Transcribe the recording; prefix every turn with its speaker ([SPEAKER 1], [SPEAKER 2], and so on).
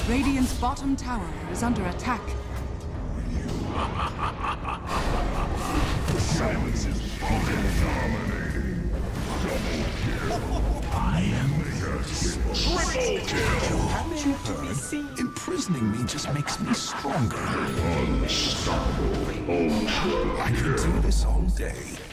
[SPEAKER 1] Radiant's bottom tower is under attack.
[SPEAKER 2] Silence is broken. Dominating. Double kill. I am triple kill.
[SPEAKER 3] Haven't you heard? Imprisoning me just makes me stronger.
[SPEAKER 2] Unstoppable. Ultra
[SPEAKER 3] I could do this all day.